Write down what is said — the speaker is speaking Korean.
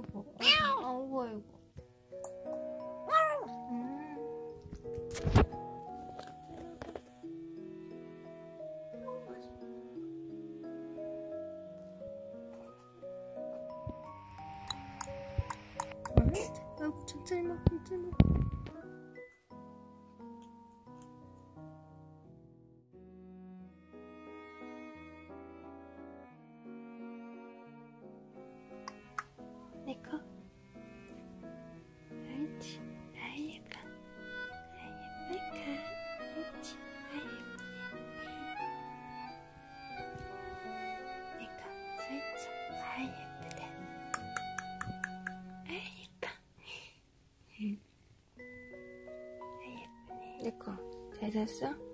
아이고, 아이고, 아이고. 아이고, 천천히 먹, 천천히 먹. 내 거. 옳지. 아이 예뻐. 아이 예쁠까. 옳지. 아이 예쁘네. 내 거. 옳지. 아이 예쁘다. 아이 예뻐. 아이 예쁘네. 내 거. 잘 잤어?